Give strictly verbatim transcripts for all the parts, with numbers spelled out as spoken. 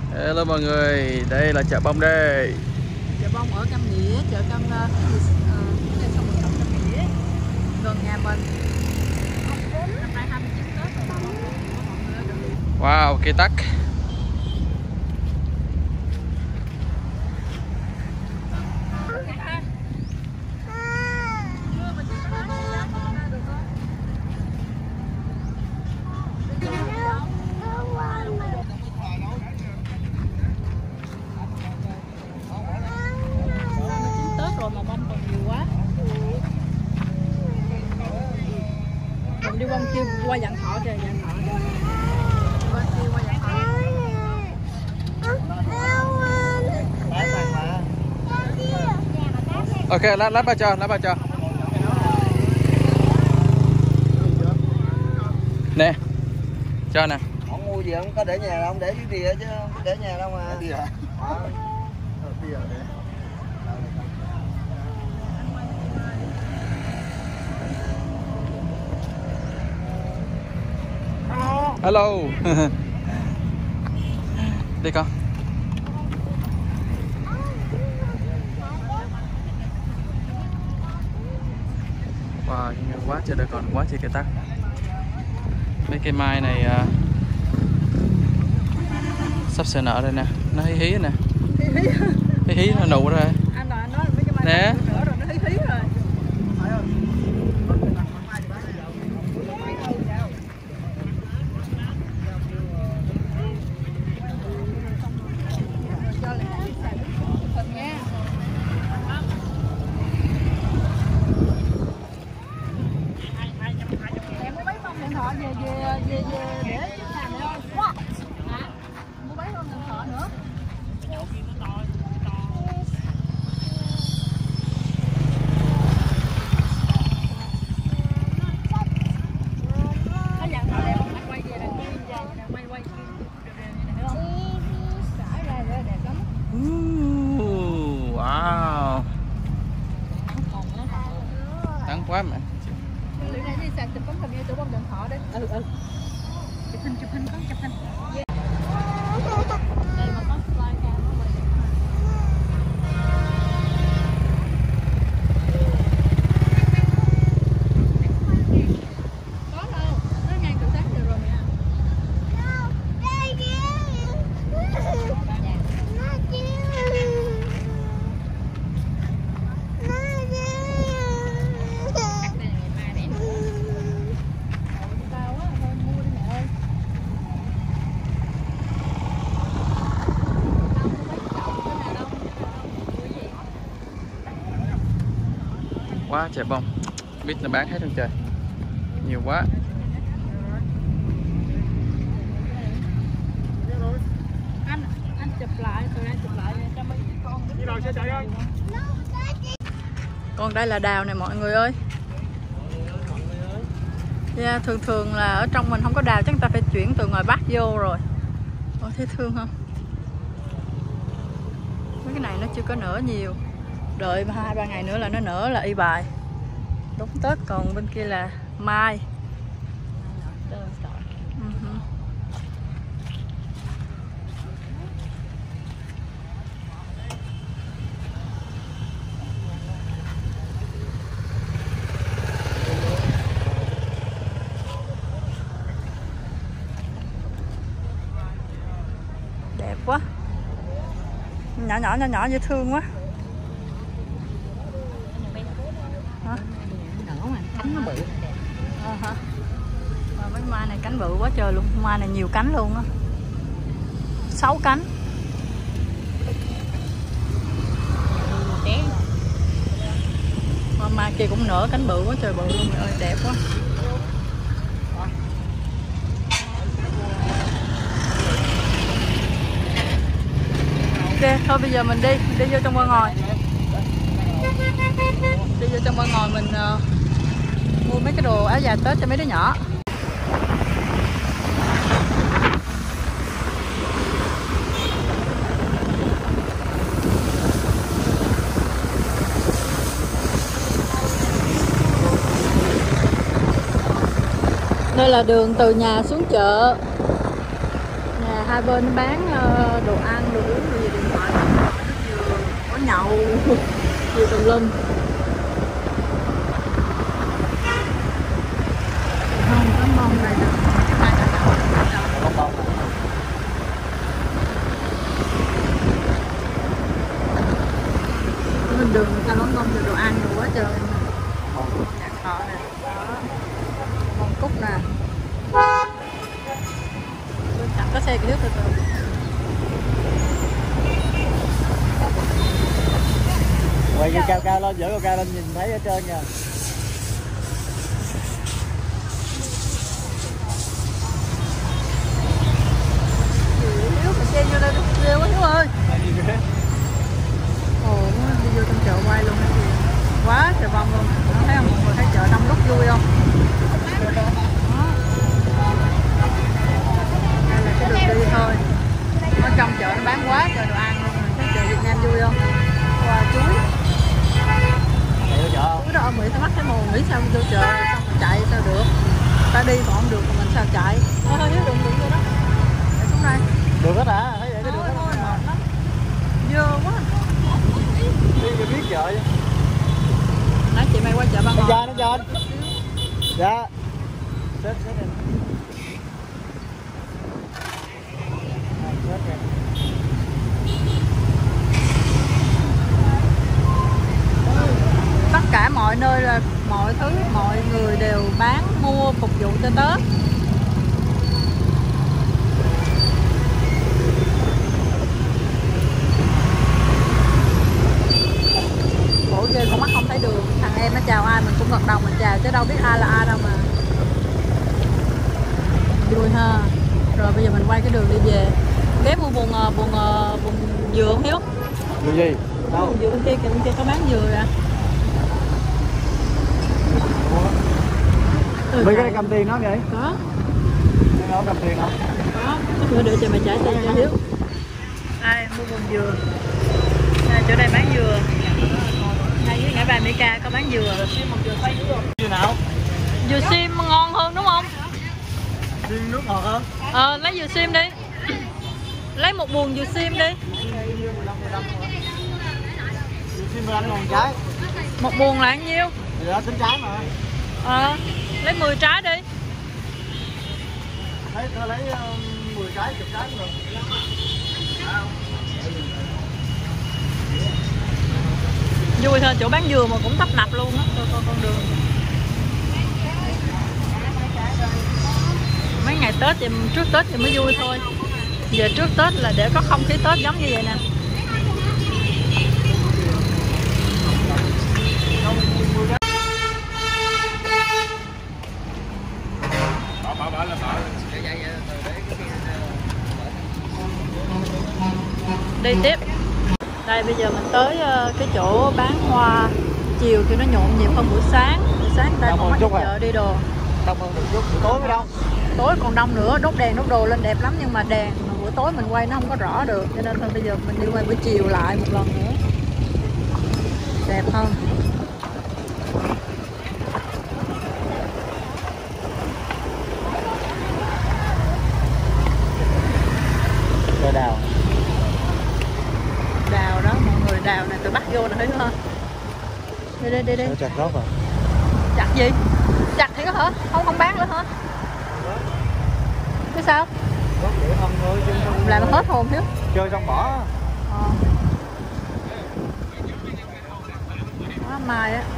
Hello mọi người, đây là chợ bông đây. Chợ bông ở Cam Nghĩa, chợ Cam uh, cái gì uh, cái sông Bạch Cam Nghĩa, gần nhà mình. Năm nay hai mươi chín Tết rồi. Wow, cây tắc. Đi bông kia qua dặn thọ kìa, dặn thọ kìa. Qua kia qua dặn thọ. Ok, lát lát ba cho, lát ba cho. Nè, cho nè. Không mua gì không có để nhà đâu, để dưới đìa chứ không có để nhà đâu mà. Đìa hả? Ờ. Đìa để. Hello. Đi con. Wow, nhiều quá trời, đời còn quá trời cây tắc. Mấy cây mai này uh, sắp sửa nở rồi nè, nó hí hí nè. Hí hí nó nụ rồi. Anh nói mấy cái mai nè. Nở rồi, nó hí hí rồi. Wow, đáng quá mẹ. Chụp bóng hình như chụp bóng điện thoại đấy. Ừ ừ. Chụp hình chụp hình con chụp hình. Đây mà có slide cam nó quay. Có đâu, nó ngay từ sáng giờ rồi nè. Quá trời bông, biết là bán hết không trời, nhiều quá. Anh anh chụp lại, tụi anh chụp lại cho mấy con. Đi đâu xe chạy ơi. Còn đây là đào này mọi người ơi. Yeah, thường thường là ở trong mình không có đào, chắc người ta phải chuyển từ ngoài Bắc vô rồi. Ôi thấy thương không? Mấy cái này nó chưa có nở nhiều. Đợi hai ba ngày nữa là nó nở là y bài. Đúng Tết, còn bên kia là mai. Uh-huh. Đẹp quá. Nhỏ nhỏ nhỏ nhỏ dễ thương quá. Hả? Nở mà cánh nó bự. Ờ hả? Mà mấy mai này cánh bự quá trời luôn, mai này nhiều cánh luôn á. Sáu cánh. Mà mai kia cũng nở cánh bự quá trời bự luôn mày ơi, đẹp quá. Ok, thôi bây giờ mình đi, đi vô trong bên ngoài. Đi vô trong bên ngoài mình uh, mua mấy cái đồ áo dài Tết cho mấy đứa nhỏ. Đây là đường từ nhà xuống chợ. Nè. Hai bên nó bán ờ, đồ ăn, đồ uống, đồ gì điện thoại, có nhậu, nhiều tùm lum. Không, có mông này nè. Bên đường người ta lón ngon nhiều đồ ăn nhiều quá trời. Nhạc thọ nè, mông cúc nè. Chẳng có xe cái nước từ từ. Quay cái cao cao lên, dỡ cao cao lên nhìn thấy hết trơn nha. Hiếu mà xe vô đây nó ghê quá Hiếu ơi. Ồ, đi vô trong chợ quay luôn hả chị? Quá trời bông luôn. Nó thấy không? Mọi người thấy chợ đông đúc vui không? Đây là cái đường đi thôi. Ở trong chợ nó bán quá trời đồ ăn luôn. Thấy chợ Việt Nam vui không? Qua chuối. Chuối đó ở Mỹ tao mắc cái mồm, nghĩ sao vô chợ xong rồi chạy sao được? Ta đi còn không được mà mình sao chạy? Thôi thôi Hiếu đừng đừng vô đó. Để xuống đây. Được hết hả? Thấy vậy cái được Thôi thôi hết. mệt lắm. Dơ quá. Đi cho biết chợ chứ. Nói chị mày qua chợ Ba Ngò. Nó trên, nó trên. Dạ. Xếp xếp em. Xếp em. Tất cả mọi nơi là mọi thứ, mọi người đều bán mua phục vụ cho Tết. Khổ ghê, con mắt không thấy đường. Thằng em nó chào ai mình cũng gật đầu mình chào chứ đâu biết ai là ai đâu mà. Vui ha. Rồi bây giờ mình quay cái đường đi về. Ghé mua buồn buồn buồn dừa không Hiếu? Dừa gì? Đâu? Buồn dừa bên kia kìa, bên kia có bán dừa kìa. Mấy cái cầm tiền nó vậy? Có. Nó cầm tiền không? Có. Chút nữa để cho mày trả tiền cho Hiếu. Đây, mua buồn dừa. Đây, chỗ đây bán dừa. Đây với ngã ba Mỹ Ca có bán dừa. Dừa nào? Dừa sim ngon hơn đúng không? Sim nước ngọt hơn? Ờ, lấy dừa sim đi. Lấy một buồn dừa sim đi. Dừa sim mười lăm ngàn trái. Một buồn là bao nhiêu? Thì đó tính trái mà. Ờ, lấy mười trái đi. Lấy tôi lấy mười trái, chục trái cũng được. Vui hơn, chỗ bán dừa mà cũng tấp nập luôn á, coi coi con đường. Mấy ngày Tết thì trước Tết thì mới vui thôi. Giờ trước Tết là để có không khí Tết giống như vậy nè. Đi tiếp. Đây bây giờ mình tới cái chỗ bán hoa. Chiều thì nó nhộn nhịp hơn buổi sáng. Buổi sáng người ta còn bắt chợ đi đồ. Đông hơn một chút, buổi tối mới đông. Tối còn đông nữa, đốt đèn đốt đồ lên đẹp lắm nhưng mà đèn mà buổi tối mình quay nó không có rõ được, cho nên thôi bây giờ mình đi quay buổi chiều lại một lần nữa. Đẹp hơn. Cây đào. Đào đó, mọi người đào này từ bắt vô là thấy hơn. Đi đi đi đi. Chặt gốc à? Chặt gì? Chặt thì có hả? Không không bán nữa hả? Cái sao? Gốc để không thôi chứ không. Làm hết hồn Hiếu. Chơi xong bỏ. Ờ. Đó, mai á.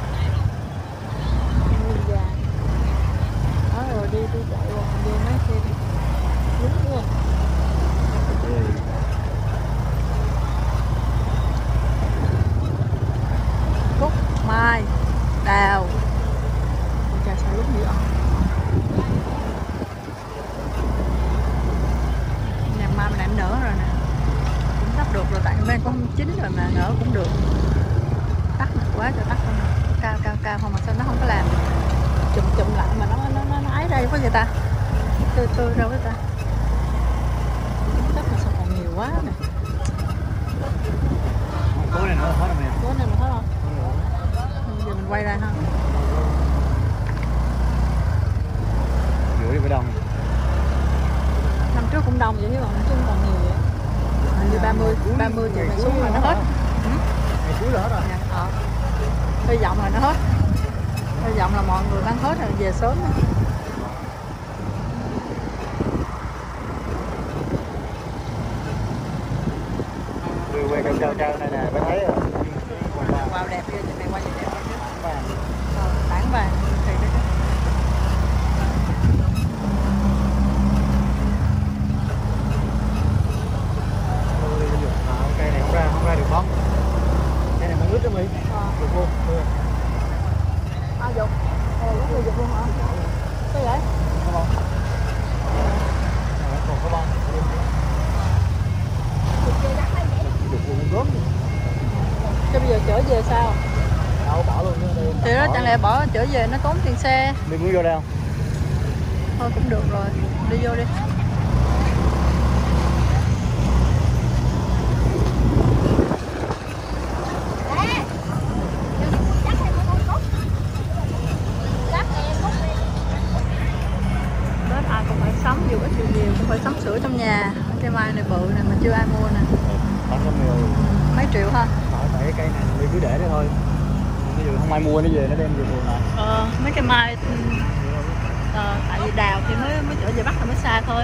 Đó rồi đi đi chạy rồi đi mấy xe đi. Đúng luôn. Cúc, mai, đào. Chà sao lúc gì ạ? Nhà mai mình đang nở rồi nè. Cũng sắp được rồi, tại bên có chín rồi mà nở cũng được. Tắt quá trời tắt không. Cao cao cao không mà sao nó không có làm chùm chùm lại mà nó nó nó, nó ái đây có người ta. Tươi tươi đâu cái ta. Tắt mà sao còn nhiều quá nè. Tối này nữa hết rồi nè. Tối này mà hết không? Bây giờ mình quay ra ha. Rưỡi đi phải đông. Năm trước cũng đông vậy chứ còn chứ không ba mươi ba mươi triệu này xuống là nó hết. Ngày cuối là hết rồi. Ờ. Hy vọng là nó hết. Hy vọng là mọi người bán hết rồi về sớm. Vừa quay cao cao cao này nè, mới thấy rồi. Wow đẹp ghê, trên này qua nhìn đẹp hơn chứ. Vàng. Ờ, tảng vàng thì đấy. À, cây này không ra, không ra được bóng. Cây này mang ướt đó Mỹ. Ờ. Được vô. À dục. Ờ, lúc này dục luôn hả? Sao vậy? Có bông. Còn có bông. Được vô gớm. Chứ bây giờ chở về sao? Đâu bỏ luôn chứ. Thì đó chẳng lẽ bỏ chở về nó tốn tiền xe. Mình muốn vô đây không? Thôi cũng được rồi, đi vô đi. Tết ai cũng phải sắm, dù ít dù nhiều cũng phải sắm sửa trong nhà. Cây mai này bự này mà chưa ai mua nè. tám trăm mười. Mấy triệu ha? Hỏi tại cây này mình cứ để đấy thôi. Ví dụ không ai mua nó về nó đem về vườn này. Ờ, mấy cây mai ờ, tại vì đào thì mới mới chở về Bắc là mới xa thôi.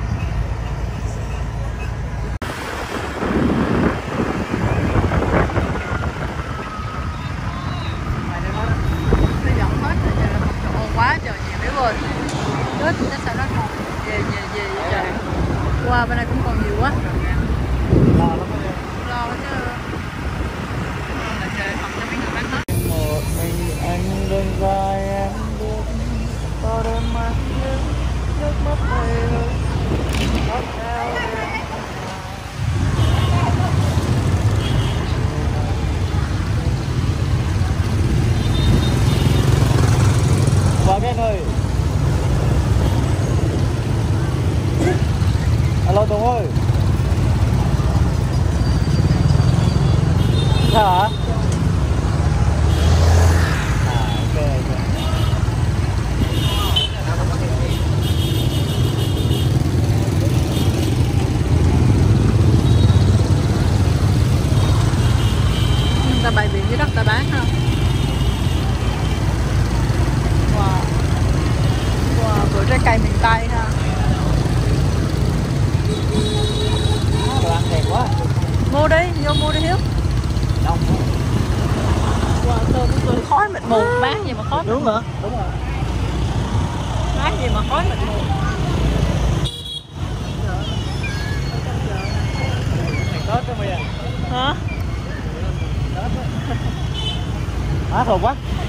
Nó dọn hết rồi, giờ là một chỗ quá trời nhiều nếu rồi. Chết chắc sao nó còn về về về vậy trời. Qua bên này cũng còn nhiều quá. Lo lắm đó. Lo chứ. Là trời phòng cho mấy người bán hết. Một mình anh đơn vai em bước bao đêm mắt nước nước mắt mây khóc theo qua cái ơi. Alo Tùng ơi. Sao hả? Ta bày biển dưới đất ta bán ha. Wow. Wow, vựa trái cây miền Tây ha. Đồ ăn đẹp quá. Mua đi, vô mua đi Hiếu. Đông. Wow, thơm tươi khói mịt mù, bán gì mà khói. Đúng hả? Đúng rồi. Bán gì mà khói mịt mù. Này Tết đó mày à. Hả? Hả thuộc quá.